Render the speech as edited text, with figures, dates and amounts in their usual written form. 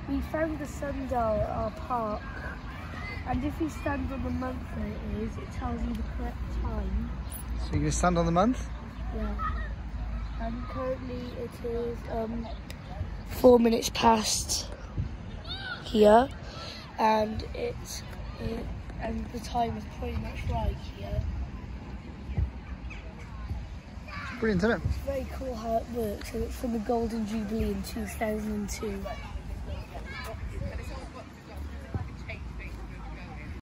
We found the sundial at our park, and if you stand on the month that it is, it tells you the correct time. So you're going to stand on the month? Yeah. And currently it is 4 minutes past here, and and the time is pretty much right here. Brilliant, isn't it? It's very cool how it works, and it's from the Golden Jubilee in 2002.